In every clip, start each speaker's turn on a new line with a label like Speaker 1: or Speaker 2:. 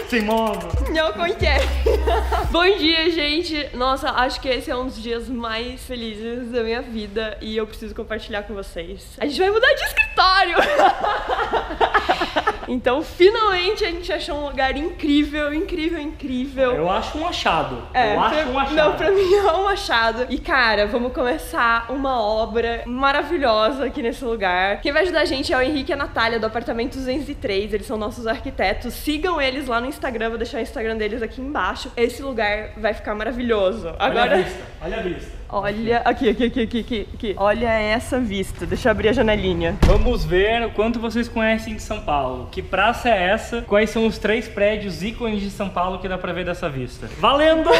Speaker 1: Se move.
Speaker 2: Não consegue. Bom dia, gente. Nossa, acho que esse é um dos dias mais felizes da minha vida e eu preciso compartilhar com vocês. A gente vai mudar de escritório. Então, finalmente a gente achou um lugar incrível, incrível, incrível.
Speaker 1: Eu acho um achado. Eu acho um achado.
Speaker 2: Não, pra mim é um achado. E, cara, vamos começar uma obra maravilhosa aqui nesse lugar. Quem vai ajudar a gente é o Henrique e a Natália, do apartamento 203. Eles são nossos arquitetos. Sigam eles lá no Instagram, vou deixar o Instagram deles aqui embaixo. Esse lugar vai ficar maravilhoso. Agora...
Speaker 1: Olha a vista, olha a vista.
Speaker 2: Olha, aqui. Olha essa vista, deixa eu abrir a janelinha.
Speaker 1: Vamos ver o quanto vocês conhecem de São Paulo. Que praça é essa? Quais são os 3 prédios ícones de São Paulo que dá pra ver dessa vista? Valendo!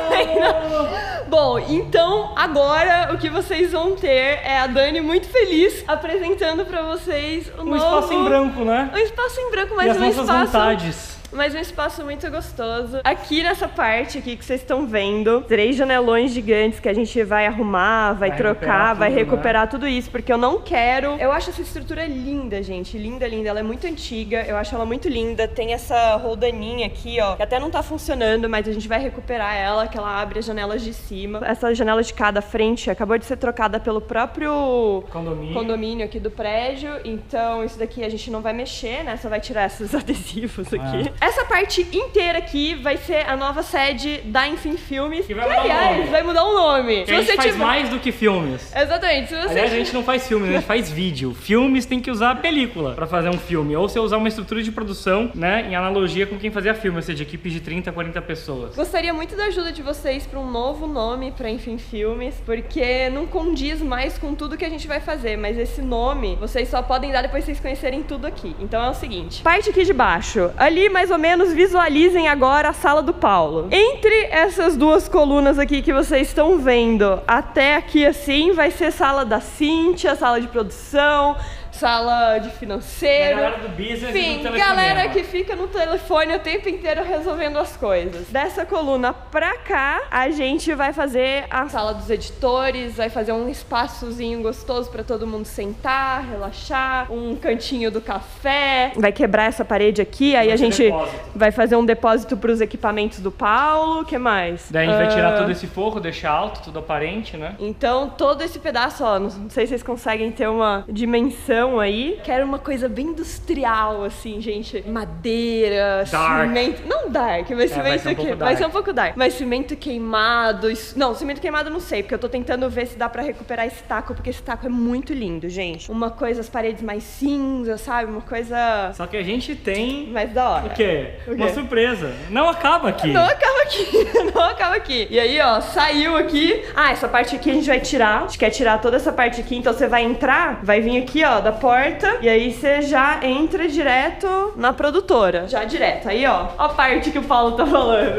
Speaker 2: Bom, então agora o que vocês vão ter é a Dani muito feliz apresentando pra vocês o novo...
Speaker 1: espaço em branco, né?
Speaker 2: Um espaço em branco, mas
Speaker 1: e as
Speaker 2: um
Speaker 1: nossas
Speaker 2: espaço...
Speaker 1: vontades.
Speaker 2: Mas um espaço muito gostoso. Aqui nessa parte aqui que vocês estão vendo, 3 janelões gigantes que a gente vai arrumar, vai trocar, vai recuperar tudo isso, porque eu não quero... Eu acho essa estrutura linda, gente. Linda, linda. Ela é muito antiga, eu acho ela muito linda. Tem essa roldaninha aqui, ó, que até não tá funcionando, mas a gente vai recuperar ela, que ela abre as janelas de cima. Essa janela de cada frente acabou de ser trocada pelo próprio condomínio aqui do prédio, então isso daqui a gente não vai mexer, né? Só vai tirar esses adesivos aqui. Essa parte inteira aqui vai ser a nova sede da Enfim Filmes.
Speaker 1: Que vai mudar o nome.
Speaker 2: Vai mudar o nome.
Speaker 1: Se a gente faz mais do que filmes.
Speaker 2: Exatamente. Se você...
Speaker 1: Aliás, a gente não faz filmes, a gente faz vídeo. Filmes tem que usar a película pra fazer um filme. Ou você usar uma estrutura de produção, né, em analogia com quem fazia filme, ou seja, equipes de 30, 40 pessoas.
Speaker 2: Gostaria muito da ajuda de vocês pra um novo nome pra Enfim Filmes, porque não condiz mais com tudo que a gente vai fazer, mas esse nome vocês só podem dar depois que vocês conhecerem tudo aqui. Então é o seguinte, parte aqui de baixo, ali mais ou menos visualizem agora a sala do Paulo. Entre essas duas colunas aqui que vocês estão vendo, até aqui assim, vai ser sala da Cíntia, sala de produção, sala de financeiro,
Speaker 1: galera do business.
Speaker 2: enfim,
Speaker 1: e do
Speaker 2: galera que fica no telefone o tempo inteiro resolvendo as coisas. Dessa coluna pra cá, a gente vai fazer a sala dos editores, vai fazer um espaçozinho gostoso pra todo mundo sentar, relaxar, um cantinho do café, vai quebrar essa parede aqui, aí a gente vai fazer um depósito pros equipamentos do Paulo, o que mais?
Speaker 1: Daí a gente vai tirar todo esse forro, deixar alto, tudo aparente, né?
Speaker 2: Então todo esse pedaço, ó, não sei se vocês conseguem ter uma dimensão aí. Quero uma coisa bem industrial, assim, gente. Madeira,
Speaker 1: dark.
Speaker 2: Cimento. Não dark, mas cimento que vai ser um pouco dark. Mas cimento queimado. Não, cimento queimado eu não sei, porque eu tô tentando ver se dá pra recuperar esse taco, porque esse taco é muito lindo, gente. Uma coisa, as paredes mais cinza, sabe? Uma coisa...
Speaker 1: Só que a gente tem...
Speaker 2: mais da hora.
Speaker 1: O quê? Uma surpresa. Não acaba aqui.
Speaker 2: Não acaba aqui. Não acaba aqui. E aí, ó, saiu aqui. Ah, essa parte aqui a gente vai tirar. A gente quer tirar toda essa parte aqui, então você vai entrar, vai vir aqui, ó, da porta, e aí você já entra direto na produtora. Já direto. Aí, ó a parte que o Paulo tá falando.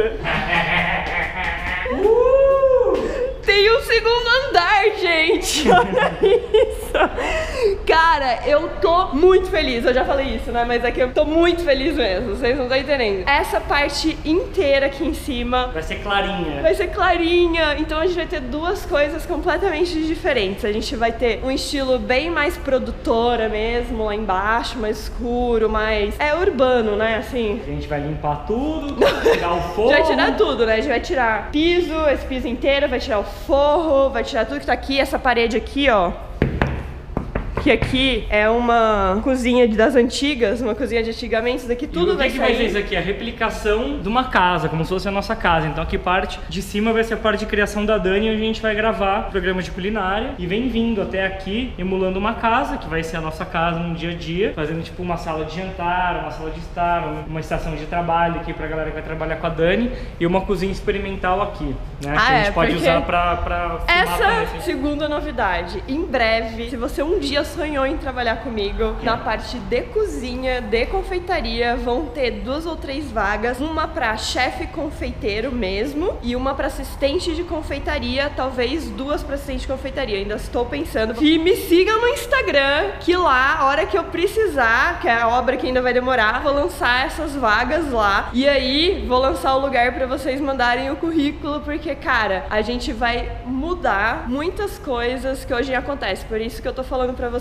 Speaker 2: Tem um segundo andar, gente. Olha isso. Cara, eu tô muito feliz. Eu já falei isso, né? Mas aqui eu tô muito feliz mesmo. Vocês não estão entendendo. Essa parte inteira aqui em cima
Speaker 1: vai ser clarinha.
Speaker 2: Vai ser clarinha. Então a gente vai ter duas coisas completamente diferentes. A gente vai ter um estilo bem mais produtora mesmo, lá embaixo, mais escuro, mais... é urbano, né? Assim.
Speaker 1: A gente vai limpar tudo, tirar o forro.
Speaker 2: Já vai tirar tudo, né? A gente vai tirar piso, esse piso inteiro, vai tirar o forro, vai tirar tudo que tá aqui, essa parede aqui, ó. Que aqui é uma cozinha das antigas, uma cozinha de antigamente, isso daqui tudo vai sair.
Speaker 1: O que vai ser isso aqui? A replicação de uma casa, como se fosse a nossa casa. Então aqui parte de cima vai ser a parte de criação da Dani, onde a gente vai gravar programas de culinária. E vem vindo até aqui, emulando uma casa, que vai ser a nossa casa no dia a dia, fazendo tipo uma sala de jantar, uma sala de estar, uma estação de trabalho aqui pra galera que vai trabalhar com a Dani, e uma cozinha experimental aqui, né? Que a gente pode usar pra
Speaker 2: essa segunda novidade. Em breve, se você um dia sonhou em trabalhar comigo, na parte de cozinha, de confeitaria, vão ter 2 ou 3 vagas, uma pra chefe confeiteiro mesmo e uma pra assistente de confeitaria, talvez 2 pra assistente de confeitaria, ainda estou pensando. E me sigam no Instagram, que lá, a hora que eu precisar, que é a obra que ainda vai demorar, vou lançar essas vagas lá, e aí vou lançar o lugar pra vocês mandarem o currículo, porque, cara, a gente vai mudar muitas coisas que hoje acontecem, por isso que eu tô falando pra vocês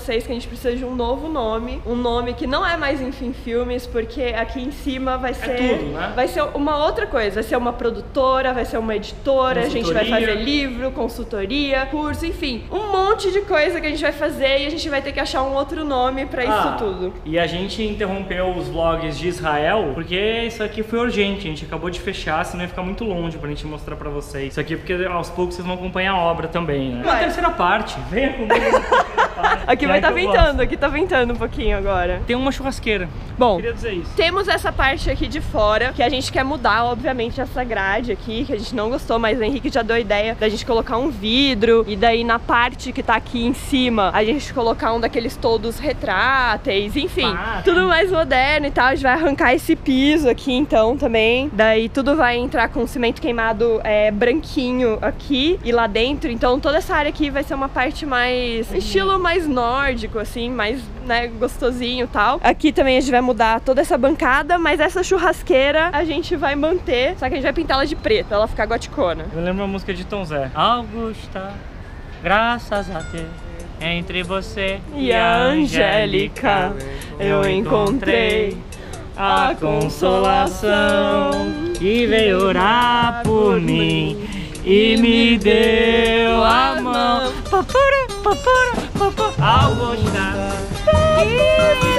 Speaker 2: vocês que a gente precisa de um novo nome. Um nome que não é mais Enfim Filmes, porque aqui em cima vai ser...
Speaker 1: tudo, né?
Speaker 2: Vai ser uma outra coisa. Vai ser uma produtora, vai ser uma editora, a gente vai fazer livro, consultoria, curso, enfim. Um monte de coisa que a gente vai fazer e a gente vai ter que achar um outro nome pra isso tudo.
Speaker 1: E a gente interrompeu os vlogs de Israel, porque isso aqui foi urgente. A gente acabou de fechar, senão ia ficar muito longe pra gente mostrar pra vocês. Isso aqui porque aos poucos vocês vão acompanhar a obra também, né? A terceira parte. Venha comigo na terceira parte.
Speaker 2: Aqui vai estar ventando, aqui tá ventando um pouquinho agora.
Speaker 1: Tem uma churrasqueira.
Speaker 2: Bom,
Speaker 1: queria dizer isso.
Speaker 2: Temos essa parte aqui de fora, que a gente quer mudar, obviamente, essa grade aqui, que a gente não gostou, mas o Henrique já deu a ideia da gente colocar um vidro, e daí na parte que tá aqui em cima, a gente colocar um daqueles toldos retráteis, enfim, tudo mais moderno e tal. A gente vai arrancar esse piso aqui, então, também. Daí tudo vai entrar com cimento queimado branquinho aqui e lá dentro, então toda essa área aqui vai ser uma parte mais, estilo mais nórdico, assim, mais, né, gostosinho e tal. Aqui também a gente vai mudar toda essa bancada, mas essa churrasqueira a gente vai manter, só que a gente vai pintar ela de preto, pra ela ficar goticona.
Speaker 1: Eu lembro uma música de Tom Zé. Augusta, graças a Deus, entre você
Speaker 2: e a Angélica eu encontrei a consolação
Speaker 1: que veio orar por mim e me deu a mão. Papura, papura, papura. Augusta, que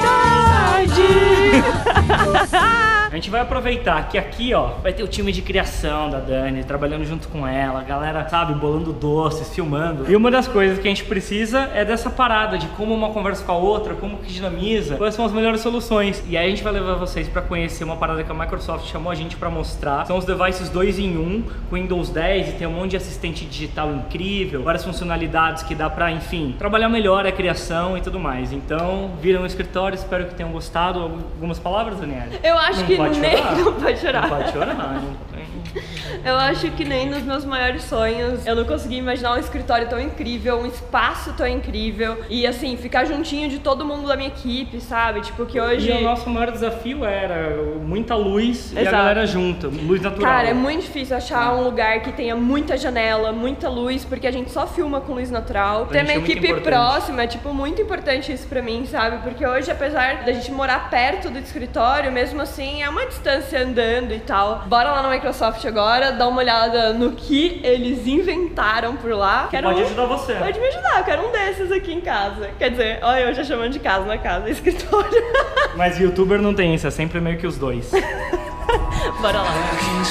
Speaker 1: saudade. A gente vai aproveitar que aqui, ó, vai ter o time de criação da Dani, trabalhando junto com ela, a galera, sabe, bolando doces, filmando. E uma das coisas que a gente precisa é dessa parada de como uma conversa com a outra, como que dinamiza, quais são as melhores soluções. E aí a gente vai levar vocês pra conhecer uma parada que a Microsoft chamou a gente pra mostrar. São os devices 2 em 1, com Windows 10, e tem um monte de assistente digital incrível, várias funcionalidades que dá pra, enfim, trabalhar melhor a criação e tudo mais. Então, viram o escritório, espero que tenham gostado. Algumas palavras, Daniela?
Speaker 2: Eu acho que
Speaker 1: pode
Speaker 2: nem...
Speaker 1: chorar.
Speaker 2: Não pode chorar.
Speaker 1: Não pode chorar, não.
Speaker 2: Eu acho que nem nos meus maiores sonhos eu não consegui imaginar um escritório tão incrível, um espaço tão incrível e assim, ficar juntinho de todo mundo da minha equipe, sabe? Tipo, que hoje...
Speaker 1: E o nosso maior desafio era muita luz.
Speaker 2: Exato.
Speaker 1: E a galera junta, luz natural.
Speaker 2: Cara, é muito difícil achar um lugar que tenha muita janela, muita luz, porque a gente só filma com luz natural. Ter uma equipe próxima é, tipo, muito importante isso pra mim, sabe? Porque hoje, apesar da gente morar perto do escritório, mesmo assim, é uma distância andando e tal. Bora lá na Microsoft agora, dar uma olhada no que eles inventaram por lá.
Speaker 1: Pode ajudar você.
Speaker 2: Pode me ajudar, eu quero um desses aqui em casa. Quer dizer, olha, eu já chamando de casa, na casa, é escritório.
Speaker 1: Mas youtuber não tem isso, é sempre meio que os dois.
Speaker 2: Bora lá.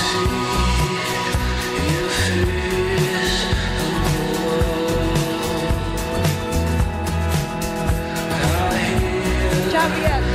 Speaker 2: Tchau, obrigada.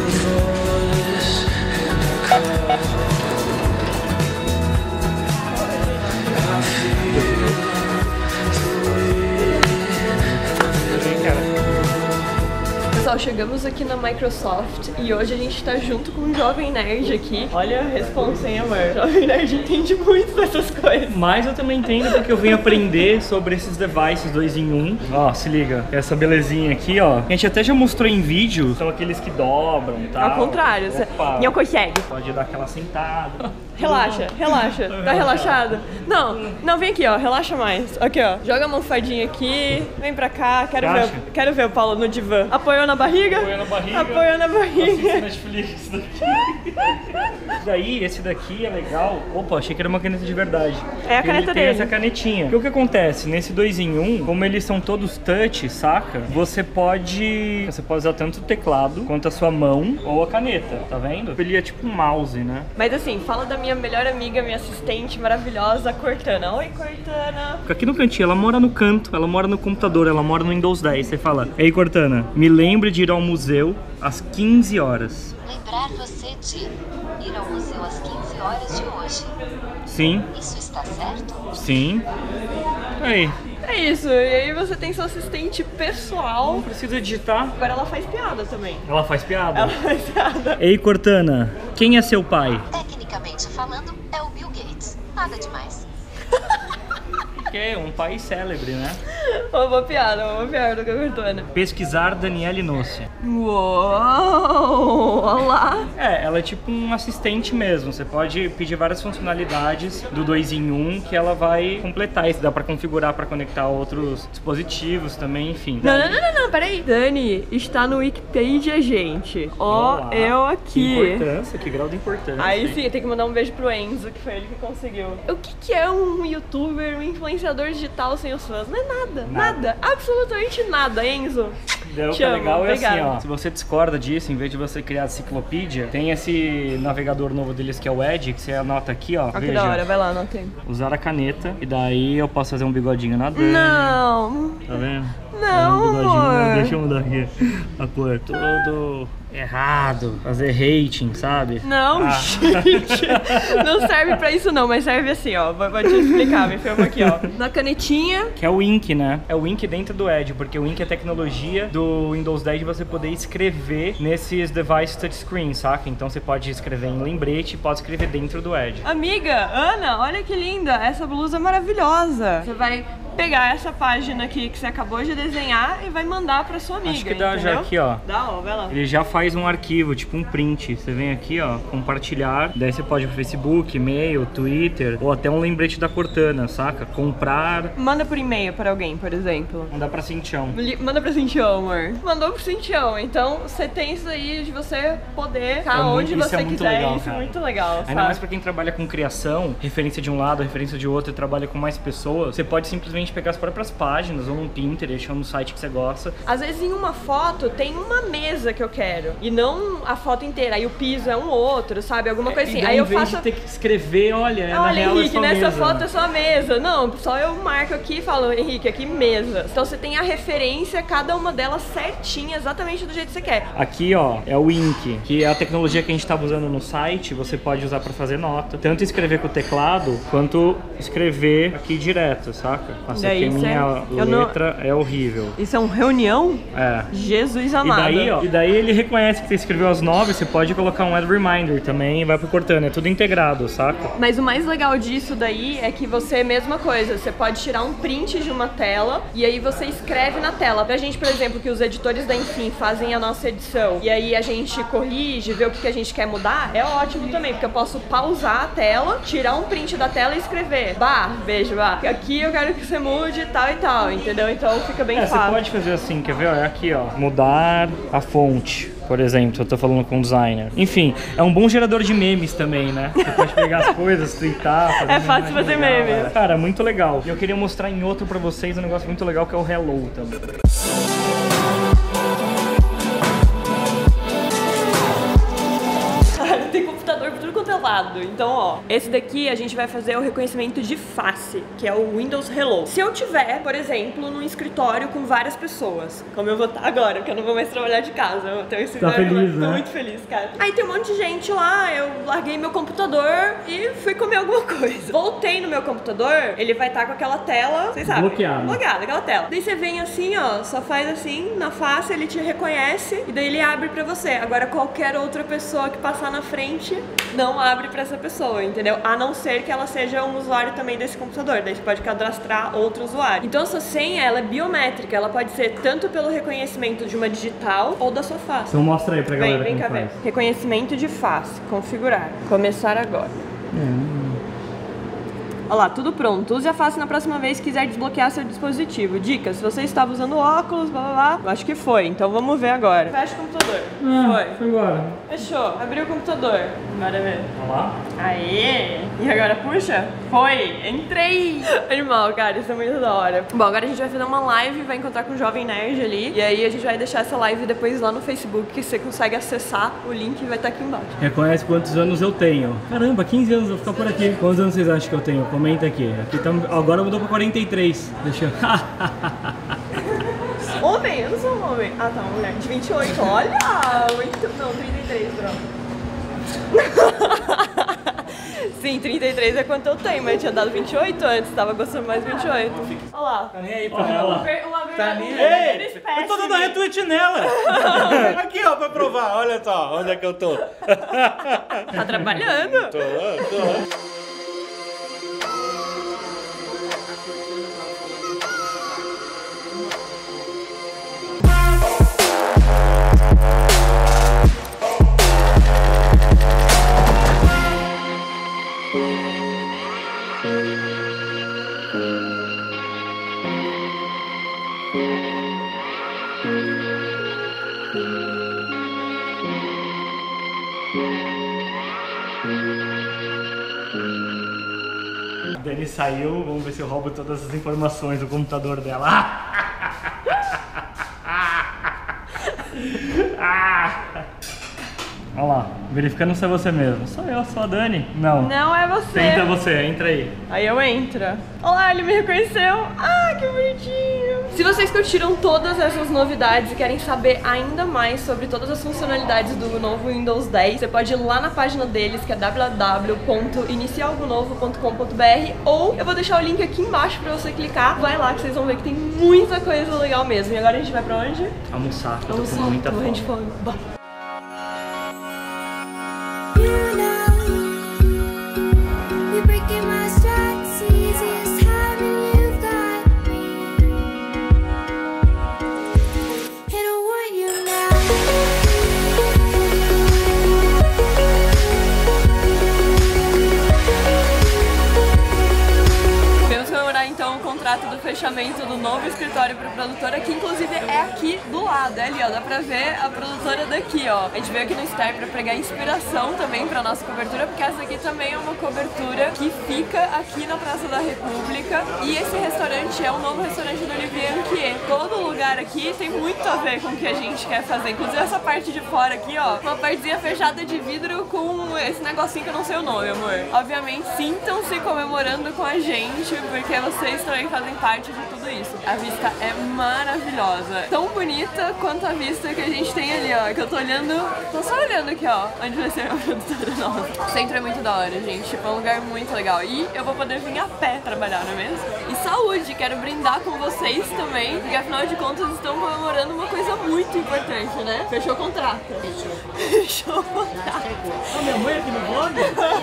Speaker 2: Pessoal, chegamos aqui na Microsoft e hoje a gente tá junto com um Jovem Nerd aqui. Olha a responsa, hein, amor? O Jovem Nerd entende muito dessas coisas.
Speaker 1: Mas eu também entendo porque eu vim aprender sobre esses devices 2 em 1. Ó, se liga, essa belezinha aqui, ó. A gente até já mostrou em vídeo, são aqueles que dobram e tal.
Speaker 2: Ao contrário, você não consegue.
Speaker 1: Pode dar aquela sentada.
Speaker 2: Relaxa, relaxa. Tá relaxado? Não, vem aqui, ó. Relaxa mais. Aqui, ó. Joga a almofadinha aqui. Vem pra cá. Quero ver o Paulo no divã. Apoiou na barriga?
Speaker 1: Apoiou na barriga.
Speaker 2: Apoiou na barriga.
Speaker 1: Assiste Netflix daqui. Daí, esse daqui é legal. Opa, achei que era uma caneta de verdade.
Speaker 2: É a caneta
Speaker 1: dele.
Speaker 2: Tem
Speaker 1: essa canetinha. Porque o que acontece? Nesse 2 em 1, como eles são todos touch, saca? Você pode usar tanto o teclado quanto a sua mão ou a caneta, tá vendo? Ele é tipo um mouse, né?
Speaker 2: Mas assim, fala da minha melhor amiga, minha assistente maravilhosa, Cortana. Oi, Cortana.
Speaker 1: Fica aqui no cantinho, ela mora no canto, ela mora no computador, ela mora no Windows 10. Você fala: ei, Cortana, me lembre de ir ao museu às 15 horas.
Speaker 3: Lembrar você de ir ao museu às 15 horas de hoje.
Speaker 1: Sim.
Speaker 3: Isso está certo?
Speaker 1: Sim. Aí.
Speaker 2: É isso, e aí você tem seu assistente pessoal.
Speaker 1: Não precisa digitar.
Speaker 2: Agora ela faz piada também.
Speaker 1: Ela faz piada?
Speaker 2: Ela faz piada.
Speaker 1: Ei, Cortana, quem é seu pai?
Speaker 3: Tecnicamente falando, é o Bill Gates. Nada demais.
Speaker 1: Que é um país célebre, né?
Speaker 2: Uma boa piada do Cortona.
Speaker 1: Pesquisar Daniele Nossi.
Speaker 2: Uou! Olá!
Speaker 1: Ela é tipo um assistente mesmo. Você pode pedir várias funcionalidades do 2 em 1 que ela vai completar. Isso dá pra configurar pra conectar outros dispositivos também, enfim.
Speaker 2: Não, peraí. Dani, está no Wikipedia, gente. Ó, eu aqui.
Speaker 1: Que importância, que grau de importância.
Speaker 2: Aí sim, tem que mandar um beijo pro Enzo, que foi ele que conseguiu. O que é um youtuber, um influenciador digital sem os fãs? Não é nada. Absolutamente nada, Enzo.
Speaker 1: O que é legal é assim, ó, se você discorda disso, em vez de você criar a Ciclopedia, tem esse navegador novo deles que é o Edge, que você anota aqui, ó.
Speaker 2: Que da hora, vai lá, anotei.
Speaker 1: Usar a caneta, e daí eu posso fazer um bigodinho na Dani.
Speaker 2: Não.
Speaker 1: Tá vendo?
Speaker 2: Não, amor.
Speaker 1: Deixa eu mudar aqui a cor. Tudo errado. Fazer hating, sabe?
Speaker 2: Não, gente. Não serve pra isso não, mas serve assim, ó. Vou te explicar, me filma aqui, ó. Na canetinha.
Speaker 1: Que é o Ink, né? É o Ink dentro do Edge, porque o Ink é tecnologia do Windows 10 de você poder escrever nesses devices touchscreen, saca? Então você pode escrever em lembrete e pode escrever dentro do Edge.
Speaker 2: Amiga, Ana, olha que linda. Essa blusa é maravilhosa. Você vai pegar essa página aqui que você acabou de desenhar e vai mandar pra sua amiga.
Speaker 1: Acho que dá,
Speaker 2: entendeu?
Speaker 1: já aqui, ó.
Speaker 2: Dá, ó, vai lá.
Speaker 1: Ele já faz um arquivo, tipo um print. Você vem aqui, ó, compartilhar. Daí você pode ir pro Facebook, e-mail, Twitter, ou até um lembrete da Cortana, saca? Comprar.
Speaker 2: Manda por e-mail pra alguém, por exemplo.
Speaker 1: Mandar pra Cintião.
Speaker 2: Manda pra Cintião, amor. Mandou pro Cintião. Então você tem isso aí de você poder ficar onde você quiser.
Speaker 1: Legal,
Speaker 2: isso
Speaker 1: cara.
Speaker 2: é muito legal,
Speaker 1: Ainda
Speaker 2: sabe?
Speaker 1: mais pra quem trabalha com criação, referência de um lado, referência de outro, e trabalha com mais pessoas. Você pode simplesmente pegar as próprias páginas, ou num Pinterest, ou no site que você gosta.
Speaker 2: Às vezes em uma foto tem uma mesa que eu quero, e não a foto inteira. Aí o piso é um outro, sabe? Alguma coisa assim.
Speaker 1: Aí eu faço... de ter que escrever, olha, na real
Speaker 2: Henrique,
Speaker 1: é só
Speaker 2: nessa
Speaker 1: mesa.
Speaker 2: foto é só mesa. Não, só eu marco aqui e falo, Henrique, aqui mesa. Então você tem a referência, cada uma delas certinha, exatamente do jeito que você quer.
Speaker 1: Aqui, ó, é o Ink, que é a tecnologia que a gente tava usando no site, você pode usar pra fazer nota. Tanto escrever com o teclado, quanto escrever aqui direto, saca? Essa aqui é minha letra, é horrível.
Speaker 2: Isso é um reunião?
Speaker 1: É.
Speaker 2: Jesus amado.
Speaker 1: E daí ele reconhece que você escreveu as 9, você pode colocar um Add Reminder também e vai pro Cortana, é tudo integrado, saca?
Speaker 2: Mas o mais legal disso daí é que você, mesma coisa, você pode tirar um print de uma tela e aí você escreve na tela. Pra gente, por exemplo, que os editores da Enfim fazem a nossa edição e aí a gente corrige, vê o que a gente quer mudar, é ótimo também, porque eu posso pausar a tela, tirar um print da tela e escrever. Beijo, aqui eu quero que você mude tal e tal, entendeu? Então fica bem fácil.
Speaker 1: Você pode fazer assim, quer ver? É aqui, ó, mudar a fonte. Por exemplo, eu tô falando com um designer. Enfim, é um bom gerador de memes também, né? Você pode pegar as coisas, twittar,
Speaker 2: é fácil fazer memes.
Speaker 1: Cara, muito legal. E eu queria mostrar em outro pra vocês um negócio muito legal que é o Hello também.
Speaker 2: Tem computador por tudo quanto é lado. Então, ó, esse daqui a gente vai fazer o reconhecimento de face, que é o Windows Hello. Se eu tiver, por exemplo, num escritório com várias pessoas, como eu vou estar agora, porque eu não vou mais trabalhar de casa, eu tenho um escritório.
Speaker 1: Tá feliz, né?
Speaker 2: Tô muito feliz, cara. Aí tem um monte de gente lá, eu larguei meu computador e fui comer alguma coisa. Voltei no meu computador, ele vai estar com aquela tela, vocês sabem? Bloqueado, aquela tela. Daí você vem assim, ó, só faz assim, na face, ele te reconhece e daí ele abre pra você. Agora qualquer outra pessoa que passar na frente não abre pra essa pessoa, entendeu? A não ser que ela seja um usuário também desse computador, daí você pode cadastrar outro usuário. Então a sua senha, ela é biométrica, ela pode ser tanto pelo reconhecimento de uma digital ou da sua face.
Speaker 1: Então mostra aí pra galera.
Speaker 2: Vem cá ver. Reconhecimento de face, configurar, começar agora. Olha lá, tudo pronto. Use a face na próxima vez que quiser desbloquear seu dispositivo. Dica, se você estava usando óculos, blá blá blá. Eu acho que foi, então vamos ver agora. Fecha o computador.
Speaker 1: Foi agora.
Speaker 2: Fechou. Abriu o computador. Bora ver.
Speaker 1: Olha lá.
Speaker 2: Aê! E agora puxa? Foi! Entrei! Animal, cara, isso é muito da hora. Bom, agora a gente vai fazer uma live, vai encontrar com o Jovem Nerd ali. E aí a gente vai deixar essa live depois lá no Facebook, que você consegue acessar, o link vai estar aqui embaixo.
Speaker 1: Reconhece quantos anos eu tenho. Caramba, 15 anos, eu vou ficar por aqui. Quantos anos vocês acham que eu tenho? Comenta aqui. Agora mudou pra 43. Deixa eu...
Speaker 2: Homem? Eu não sou um homem. Ah, tá, uma mulher de 28. Olha! Muito... Não, 33, droga. Sim, 33 é quanto eu tenho, mas eu tinha dado 28 antes, tava gostando mais de 28. Olha lá.
Speaker 1: Tá nem aí pra ela.
Speaker 2: Tá nem
Speaker 1: aí. Eu tô dando retweet nela. Aqui, ó, pra provar. Olha só, onde é que eu tô.
Speaker 2: Tá trabalhando?
Speaker 1: Tô. A Dani saiu, vamos ver se eu roubo todas as informações do computador dela. Olha lá, verificando se é você mesmo. Sou eu, sou a Dani. Não.
Speaker 2: Não é você.
Speaker 1: Tenta você, entra aí.
Speaker 2: Aí eu entro. Olá, ele me reconheceu. Ah, que bonitinho. Se vocês curtiram todas essas novidades e querem saber ainda mais sobre todas as funcionalidades do novo Windows 10, você pode ir lá na página deles, que é www.inicialgonovo.com.br, ou eu vou deixar o link aqui embaixo pra você clicar. Vai lá que vocês vão ver que tem muita coisa legal mesmo. E agora a gente vai pra onde?
Speaker 1: Almoçar, eu tô com muita fome.
Speaker 2: De fome. Bom. Do fechamento do novo escritório para produtora, que inclusive é aqui do lado, é ali, ó, dá pra ver a produtora daqui, ó. A gente veio aqui no Star para pegar inspiração também pra nossa cobertura, porque essa aqui também é uma cobertura que fica aqui na Praça da República, e esse restaurante é o novo restaurante do Olivier Anquier. Todo lugar aqui tem muito a ver com o que a gente quer fazer, inclusive essa parte de fora aqui, ó, uma partezinha fechada de vidro com esse negocinho que eu não sei o nome, amor. Obviamente, sintam-se comemorando com a gente, porque vocês também fazem parte de tudo isso. A vista é maravilhosa, tão bonita quanto a vista que a gente tem ali, ó, que eu tô olhando, tô só olhando aqui, ó, onde vai ser a produtora nova. O centro é muito da hora, gente, tipo, é um lugar muito legal e eu vou poder vir a pé trabalhar, não é mesmo? E saúde, quero brindar com vocês também, porque afinal de contas estão comemorando uma coisa muito importante, né? Fechou o contrato. Fechou o contrato.
Speaker 1: Ah, minha mãe aqui no vlog?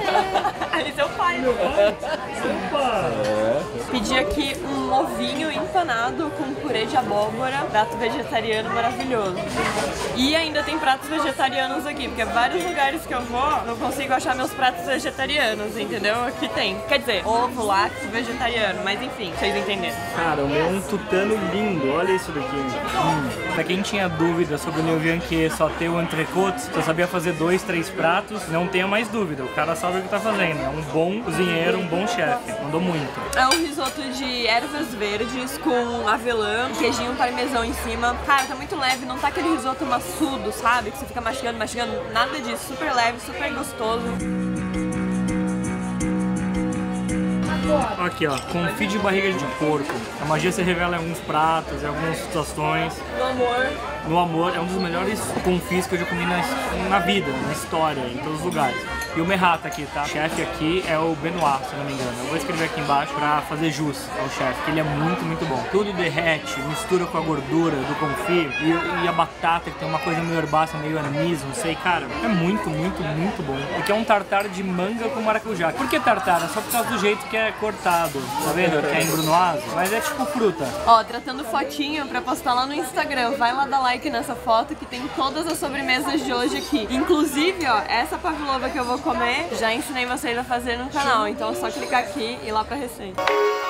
Speaker 2: Aí seu pai.
Speaker 1: Meu pai? Opa!
Speaker 2: Pedi aqui um ovinho empanado com purê de abóbora, prato vegetariano maravilhoso. E ainda tem pratos vegetarianos aqui, porque vários lugares que eu vou, não consigo achar meus pratos vegetarianos, entendeu? Aqui tem. Quer dizer, ovo, lácteo, vegetariano, mas enfim, vocês entenderam.
Speaker 1: Cara, o meu é um tutano lindo, olha isso daqui. Pra quem tinha dúvida sobre o Olivier Anquier só ter o entrecote, só sabia fazer 2, 3 pratos, não tenha mais dúvida, o cara sabe o que tá fazendo. É um bom cozinheiro, um bom chefe, mandou muito.
Speaker 2: É um risoto de ervas verdes com avelã, queijinho parmesão em cima. Cara, tá muito leve, não tá aquele risoto maçudo, sabe? Que você fica mastigando, nada disso. Super leve, super gostoso.
Speaker 1: Aqui, ó, confit de barriga de porco. A magia se revela em alguns pratos, em algumas situações.
Speaker 2: No amor.
Speaker 1: No amor, é um dos melhores confis que eu já comi na vida, na história, em todos os lugares. E o Merrata aqui, tá? O chefe aqui é o Benoit, se eu não me engano. Eu vou escrever aqui embaixo pra fazer jus ao chefe, que ele é muito, muito bom. Tudo derrete, mistura com a gordura do confit e a batata, que tem uma coisa meio herbácea, meio anis, não sei, cara. É muito, muito, muito bom. Porque é um tartar de manga com maracujá. Por que tartar? É só por causa do jeito que é cortado, tá vendo? Que é embrunoado, mas é tipo fruta.
Speaker 2: Ó, tratando fotinho pra postar lá no Instagram. Vai lá dar like nessa foto que tem todas as sobremesas de hoje aqui. Inclusive, ó, essa pavlova que eu vou comer, já ensinei vocês a fazer no canal. Então é só clicar aqui e ir lá pra receita.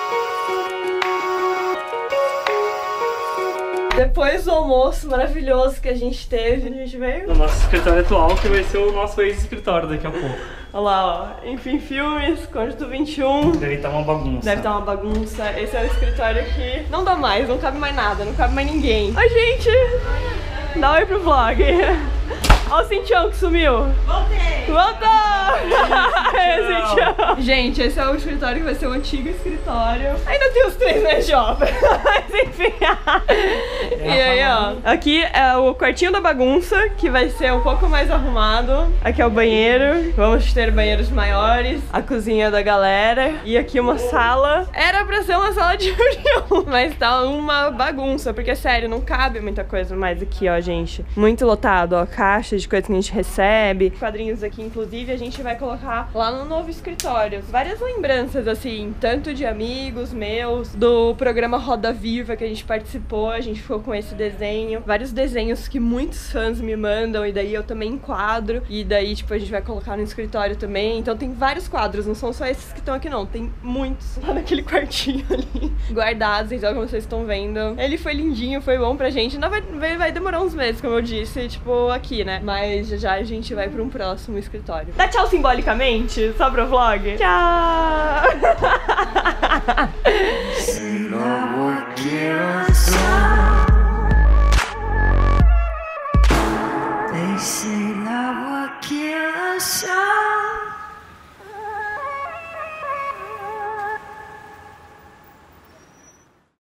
Speaker 2: Depois do almoço maravilhoso que a gente teve, a gente veio
Speaker 1: no nosso escritório atual, que vai ser o nosso ex-escritório daqui a pouco.
Speaker 2: Olha lá, ó. Enfim, filmes, Cônjuge 21.
Speaker 1: Deve estar uma bagunça.
Speaker 2: Deve estar uma bagunça. Esse é o escritório aqui. Não dá mais, não cabe mais nada, não cabe mais ninguém. Oi, gente! Dá oi pro vlog. Olha o Cintião que sumiu.
Speaker 3: Voltei!
Speaker 2: Voltou! Gente, esse é o escritório que vai ser o antigo escritório. Ainda tem os 3 meses de obra. Mas enfim. E aí, ó. Aqui é o quartinho da bagunça, que vai ser um pouco mais arrumado. Aqui é o banheiro. Vamos ter banheiros maiores. A cozinha da galera. E aqui uma sala. Era pra ser uma sala de reunião, mas tá uma bagunça. Porque, sério, não cabe muita coisa mais aqui, ó, gente. Muito lotado, ó. Caixa de coisas que a gente recebe. Quadrinhos aqui, inclusive, a gente vai colocar lá no novo escritório. Várias lembranças, assim, tanto de amigos meus, do programa Roda Viva que a gente participou, a gente ficou com esse desenho. Vários desenhos que muitos fãs me mandam e daí eu também enquadro. E daí, tipo, a gente vai colocar no escritório também. Então tem vários quadros, não são só esses que estão aqui não. Tem muitos lá naquele quartinho ali, guardados, então como vocês estão vendo. Ele foi lindinho, foi bom pra gente. Ainda vai demorar uns meses, como eu disse, tipo, aqui, né? Mas já a gente vai pra um próximo escritório. Dá tchau simbolicamente, só pro vlog. Tchau!